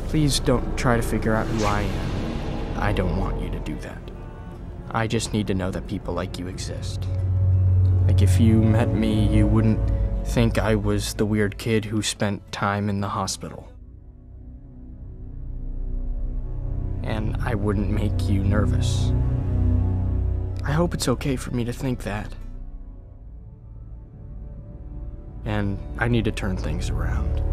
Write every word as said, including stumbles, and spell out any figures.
Please don't try to figure out who I am. I don't want you to do that. I just need to know that people like you exist. Like, if you met me, you wouldn't think I was the weird kid who spent time in the hospital. And I wouldn't make you nervous. I hope it's okay for me to think that. And I need to turn things around.